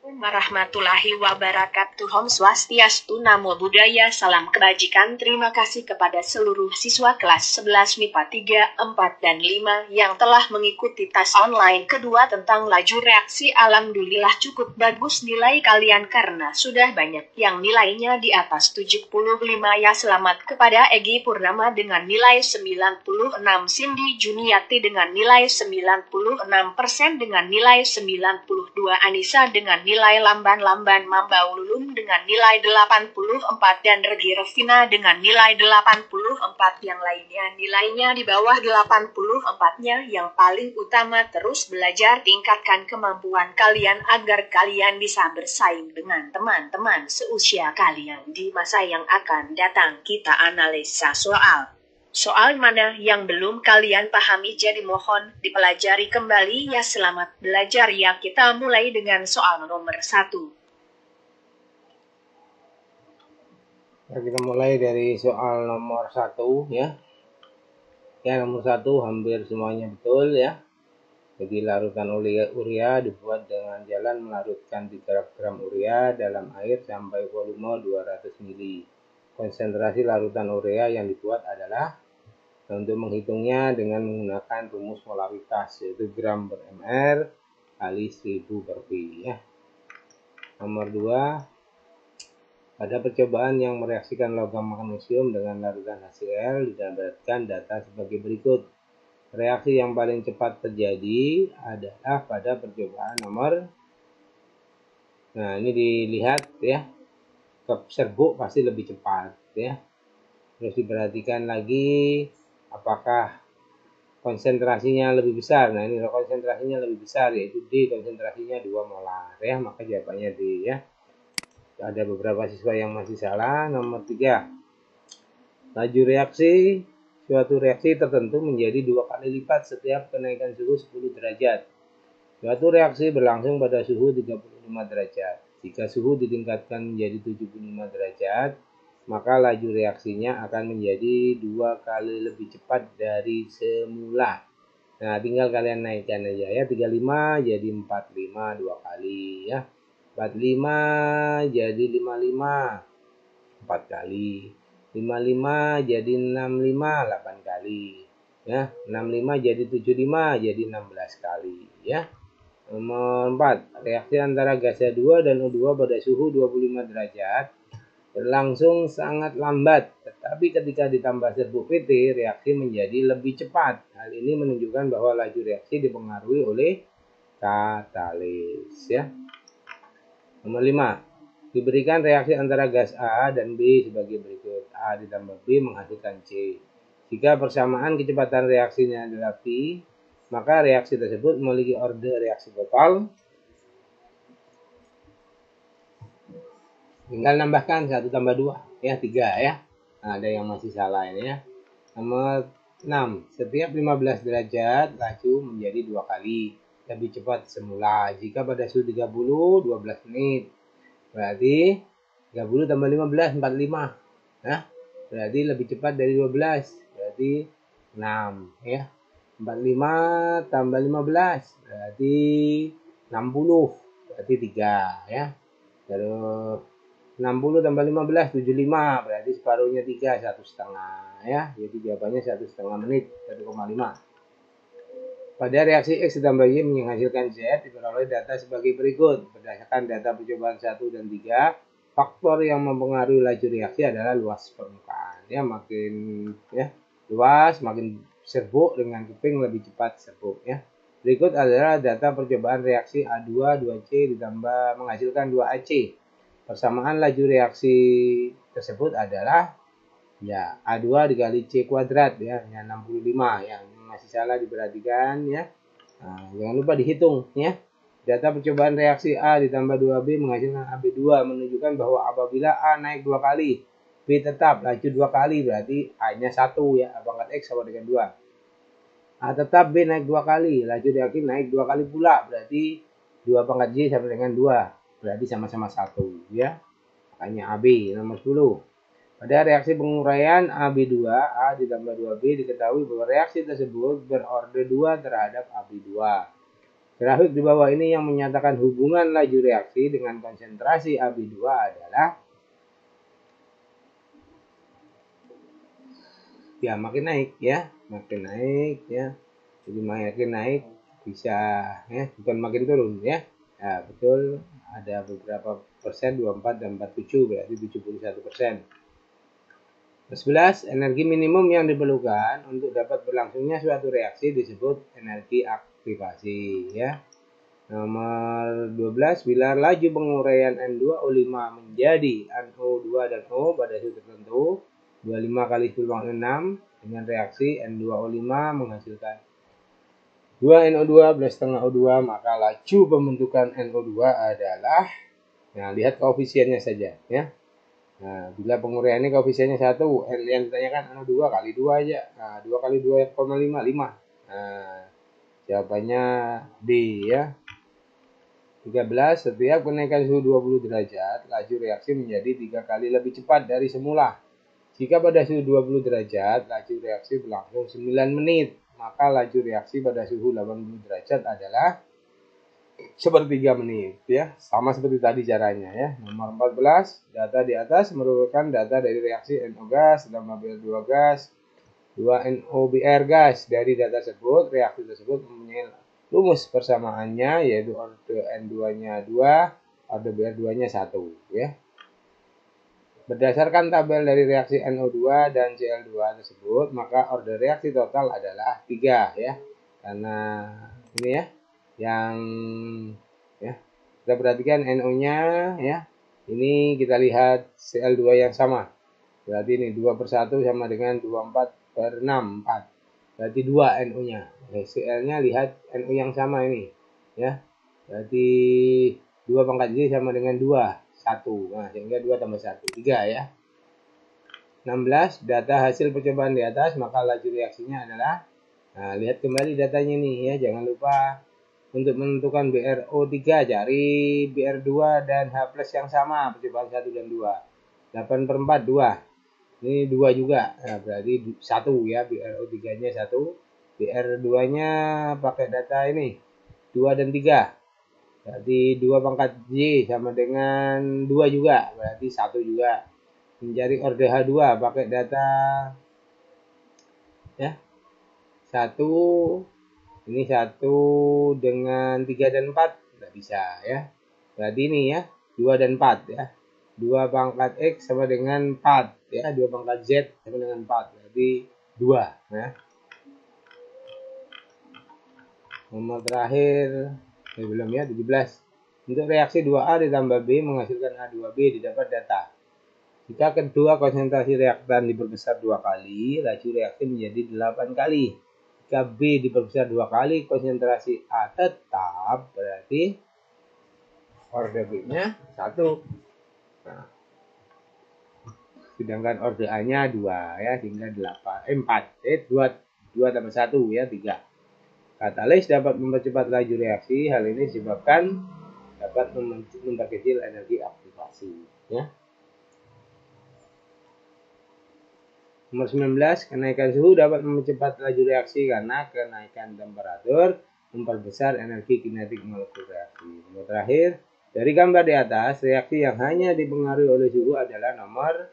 Warahmatullahi wabarakatuh. Om Swastiastu, Namo Buddhaya, salam kebajikan. Terima kasih kepada seluruh siswa kelas 11 MIPA 3, 4, dan 5 yang telah mengikuti tes online kedua tentang laju reaksi. Alhamdulillah cukup bagus nilai kalian karena sudah banyak yang nilainya di atas 75 ya. Selamat kepada Egi Purnama dengan nilai 96, Cindy Juniati dengan nilai 96%, dengan nilai 92, Anissa dengan nilai lamban-lamban, Mamba Ululum dengan nilai 84, dan Regi Revina dengan nilai 84. Yang lainnya nilainya di bawah 84-nya. Yang paling utama terus belajar, tingkatkan kemampuan kalian agar kalian bisa bersaing dengan teman-teman seusia kalian di masa yang akan datang. Kita analisa soal mana yang belum kalian pahami, jadi mohon dipelajari kembali ya. Selamat belajar ya. Kita mulai dengan soal nomor 1. Ya, kita mulai dari soal nomor 1 ya. Ya, nomor 1 hampir semuanya betul ya. Jadi larutan urea dibuat dengan jalan melarutkan 3 gram urea dalam air sampai volume 200 ml. Konsentrasi larutan urea yang dibuat adalah, untuk menghitungnya dengan menggunakan rumus molaritas, yaitu gram per ml kali 1000 per V ya. Nomor 2, pada percobaan yang mereaksikan logam magnesium dengan larutan HCl didapatkan data sebagai berikut. Reaksi yang paling cepat terjadi adalah pada percobaan nomor, nah ini dilihat ya, serbuk pasti lebih cepat ya. Terus diperhatikan lagi apakah konsentrasinya lebih besar. Nah ini konsentrasinya lebih besar, yaitu D, konsentrasinya 2 molar ya, maka jawabannya D ya. Ada beberapa siswa yang masih salah. Nomor 3, laju reaksi suatu reaksi tertentu menjadi 2 kali lipat setiap kenaikan suhu 10 derajat. Suatu reaksi berlangsung pada suhu 35 derajat. Jika suhu ditingkatkan menjadi 75 derajat, maka laju reaksinya akan menjadi 2 kali lebih cepat dari semula. Nah, tinggal kalian naikkan aja ya. 35 jadi 45 2 kali ya. 45 jadi 55 4 kali. 55 jadi 65 8 kali. Ya, 65 jadi 75 jadi 16 kali ya. Nomor 4, reaksi antara gas H2 dan O2 pada suhu 25 derajat berlangsung sangat lambat, tetapi ketika ditambah serbuk PT, reaksi menjadi lebih cepat. Hal ini menunjukkan bahwa laju reaksi dipengaruhi oleh katalis ya. Nomor 5, diberikan reaksi antara gas A dan B sebagai berikut. A ditambah B menghasilkan C. Jika persamaan kecepatan reaksinya adalah V, maka reaksi tersebut memiliki order reaksi total. Tinggal nambahkan 1 tambah 2 ya, 3 ya. Nah, ada yang masih salah ini ya. Nomor 6, setiap 15 derajat laju menjadi 2 kali lebih cepat semula. Jika pada suhu 30 12 menit, berarti 30 tambah 15 45 ya. Berarti lebih cepat dari 12, berarti 6 ya. 45 tambah 15 berarti 60, berarti 3 ya. Terus 60 tambah 15 75, berarti separuhnya 3 1,5 ya. Jadi jawabannya 1,5 menit, 1,5. Pada reaksi X ditambah Y menghasilkan Z, diperoleh data sebagai berikut. Berdasarkan data percobaan 1 dan 3, faktor yang mempengaruhi laju reaksi adalah luas permukaan ya. Makin ya luas, makin serbuk dengan keping lebih cepat serbuk ya. Berikut adalah data percobaan reaksi A2 2C ditambah menghasilkan 2AC. Persamaan laju reaksi tersebut adalah ya A2 dikali C kuadrat ya, 65 ya. Masih salah diperhatikan ya. Nah, jangan lupa dihitung ya. Data percobaan reaksi A ditambah 2B menghasilkan AB2 menunjukkan bahwa apabila A naik 2 kali, B tetap laju 2 kali, berarti A-nya 1 ya, A pangkat X sama dengan 2. A tetap, B naik 2 kali, laju reaksi naik 2 kali pula, berarti 2 pangkat Y sama dengan 2, berarti sama-sama 1 ya. Makanya AB. Nomor 10. Pada reaksi penguraian AB2, A ditambah 2B diketahui bahwa reaksi tersebut berorder 2 terhadap AB2. Grafik di bawah ini yang menyatakan hubungan laju reaksi dengan konsentrasi AB2 adalah ya makin naik ya, jadi makin naik bisa ya, bukan makin turun ya. Ya betul, ada beberapa persen 24 dan 47 berarti 71%. 11. Energi minimum yang diperlukan untuk dapat berlangsungnya suatu reaksi disebut energi aktivasi ya. Nomor 12, bila laju penguraian N2O5 menjadi NO2 dan O pada suhu tertentu 25 kali 10⁻⁶ dengan reaksi N2O5 menghasilkan 2 NO2 plus setengah O2, maka laju pembentukan NO2 adalah, nah lihat koefisiennya saja ya. Nah, bila penguraiannya koefisiennya 1, yang ditanyakan NO2 kali 2 aja. Nah, 2 kali 2,5, 5. Nah, jawabannya D ya. 13, setiap kenaikan suhu 20 derajat, laju reaksi menjadi 3 kali lebih cepat dari semula. Jika pada suhu 20 derajat, laju reaksi berlangsung 9 menit, maka laju reaksi pada suhu 80 derajat adalah sepertiga menit ya, sama seperti tadi caranya ya. Nomor 14, data di atas merupakan data dari reaksi NO gas tambah BR2 gas 2 NOBR gas. Dari data tersebut, reaksi tersebut mempunyai rumus persamaannya, yaitu orde N2-nya 2, orde BR2-nya 1 ya. Berdasarkan tabel dari reaksi NO2 dan Cl2 tersebut, maka orde reaksi total adalah 3 ya. Karena ini ya, yang ya kita perhatikan NO-nya ya, ini kita lihat Cl2 yang sama, berarti ini 2/1 sama dengan 24/6, 4, berarti 2 NO-nya. Cl-nya lihat NO yang sama ini ya, berarti 2 pangkat J sama dengan 2, 1, nah sehingga 2 tambah 1, 3 ya. 16, data hasil percobaan di atas, maka laju reaksinya adalah, nah lihat kembali datanya nih ya, jangan lupa untuk menentukan BRO3 cari BR2 dan H+ yang sama, percobaan 1 dan 2. 8/4 2. Ini 2 juga. Nah, berarti 1 ya, BRO3-nya 1. BR2-nya pakai data ini 2 dan 3. Berarti 2 pangkat J sama dengan 2 juga, berarti 1 juga. Mencari orde H2 pakai data ya. 1 ini 1 dengan 3 dan 4 tidak bisa ya. Berarti ini ya, 2 dan 4 ya. 2 pangkat X sama dengan 4 ya, 2 pangkat Z sama dengan 4. Berarti 2 ya. Nomor terakhir, belum ya, 17. Untuk reaksi 2A ditambah B menghasilkan A2B didapat data. Jika kedua konsentrasi reaktan diperbesar 2 kali, laju reaksi menjadi 8 kali. Jika B diperbesar 2 kali, konsentrasi A tetap, berarti orde B-nya 1. Nah, sedangkan orde A-nya 2 ya, sehingga 4. 2 tambah 1 ya, 3. Katalis dapat mempercepat laju reaksi. Hal ini disebabkan dapat memperkecil energi aktivasi ya. Nomor 19, kenaikan suhu dapat mempercepat laju reaksi karena kenaikan temperatur memperbesar energi kinetik molekul reaksi. Nomor terakhir, dari gambar di atas, reaksi yang hanya dipengaruhi oleh suhu adalah nomor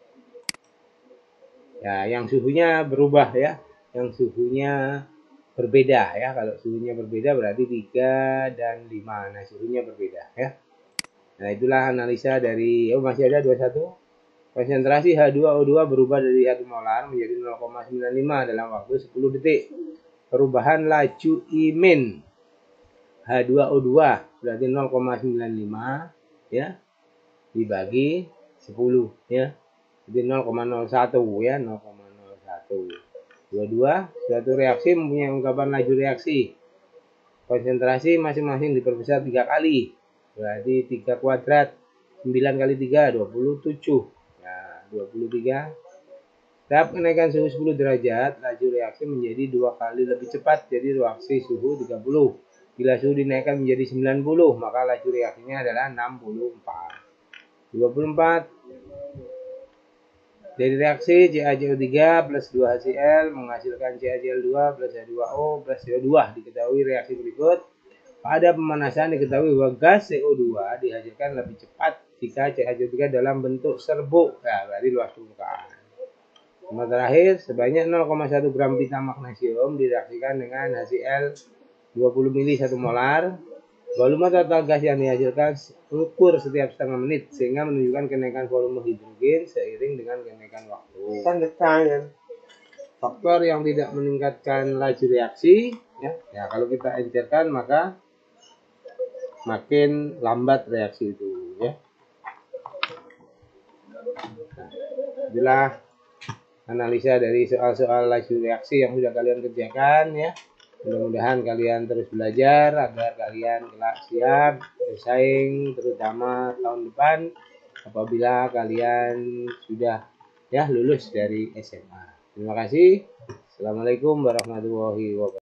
ya, yang suhunya berubah ya, yang suhunya berbeda ya. Kalau suhunya berbeda berarti 3 dan 5. Nah, suhunya berbeda ya. Nah, itulah analisa dari masih ada 21. Konsentrasi H2O2 berubah dari 1 molar menjadi 0,95 dalam waktu 10 detik. Perubahan laju I min H2O2 berarti 0,95 ya, dibagi 10 ya. Jadi 0,01 ya, 0,01. 22, suatu reaksi mempunyai ungkapan laju reaksi. Konsentrasi masing-masing diperbesar 3 kali. Berarti 3 kuadrat 9 kali 3 27. 23. Tahap kenaikan suhu 10 derajat, laju reaksi menjadi 2 kali lebih cepat, jadi reaksi suhu 30. Bila suhu dinaikkan menjadi 90, maka laju reaksinya adalah 64. 24. Dari reaksi CaCO3 plus 2HCl menghasilkan CaCl2 plus H2O plus CO2. Diketahui reaksi berikut Pada pemanasan diketahui bahwa gas CO2 dihasilkan lebih cepat jika CH3 dalam bentuk serbuk, dari luas permukaan. Nomor terakhir, sebanyak 0,1 gram pita magnesium direaksikan dengan HCl 20 ml 1 molar. Volume total gas yang dihasilkan ukur setiap setengah menit sehingga menunjukkan kenaikan volume hidrogen seiring dengan kenaikan waktu. Faktor yang tidak meningkatkan laju reaksi, ya kalau kita encerkan maka makin lambat reaksi itu, ya. Itulah analisa dari soal-soal laju reaksi yang sudah kalian kerjakan, ya. Mudah-mudahan kalian terus belajar agar kalian kelak siap bersaing, terutama tahun depan apabila kalian sudah lulus dari SMA. Terima kasih. Assalamualaikum warahmatullahi wabarakatuh.